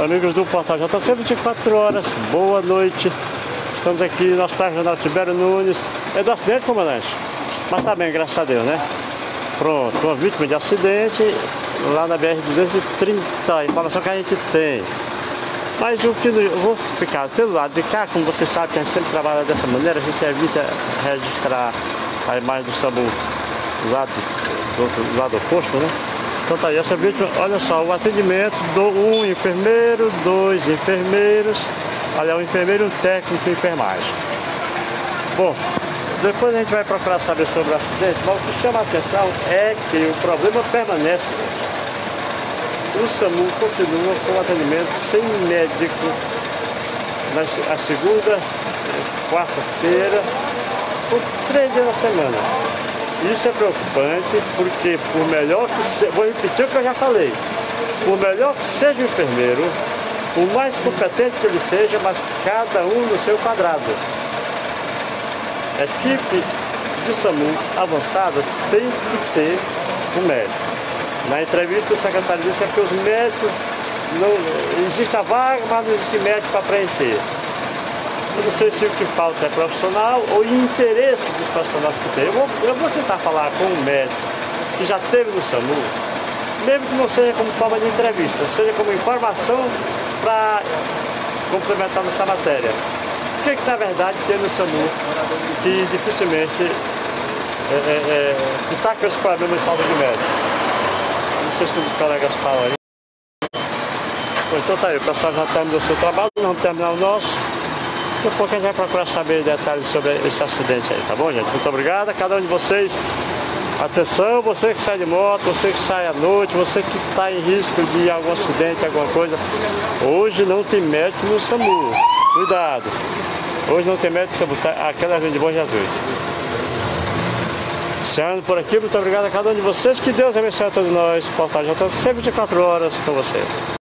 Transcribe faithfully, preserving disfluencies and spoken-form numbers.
Amigos do Portal J C, vinte e quatro horas, boa noite. Estamos aqui no Hospital Regional Tibério Nunes. É do acidente, comandante? Mas tá bem, graças a Deus, né? Pronto, uma vítima de acidente lá na B R duzentos e trinta, a informação que a gente tem. Mas o que eu vou ficar pelo lado de cá, como vocês sabem que a gente sempre trabalha dessa maneira, a gente evita registrar a imagem do SAMU do lado, do, outro, do lado oposto, né? Então tá aí, essa vítima, olha só, o atendimento do um enfermeiro, dois enfermeiros, olha, um enfermeiro e um técnico de enfermagem. Bom, depois a gente vai procurar saber sobre o acidente, mas o que chama a atenção é que o problema permanece. O SAMU continua com o atendimento sem médico nas as segundas, quarta-feira, são três dias na semana. Isso é preocupante porque, por melhor que seja, vou repetir o que eu já falei, por melhor que seja o enfermeiro, por mais competente que ele seja, mas cada um no seu quadrado. A equipe de SAMU avançada tem que ter um médico. Na entrevista o secretário disse que os médicos, não existe a vaga, mas não existe médico para preencher. Eu não sei se o que falta é profissional ou interesse dos profissionais que tem. Eu vou, eu vou tentar falar com um médico que já esteve no SAMU, mesmo que não seja como forma de entrevista, seja como informação para complementar nessa matéria. O que, que na verdade tem no SAMU que dificilmente é, é, é, está com esse problema de falta de médico? Não sei se os colegas falam aí. Bom, então tá aí, o pessoal já terminou o seu trabalho, não terminar o nosso. Daqui a pouco a gente vai procurar saber detalhes sobre esse acidente aí, tá bom, gente? Muito obrigado a cada um de vocês. Atenção, você que sai de moto, você que sai à noite, você que está em risco de algum acidente, alguma coisa. Hoje não tem médico no SAMU. Cuidado. Hoje não tem médico no SAMU. Tá, aquela de Bom Jesus. Encerrando por aqui, muito obrigado a cada um de vocês. Que Deus abençoe a todos nós. Portal J C, vinte e quatro horas com você.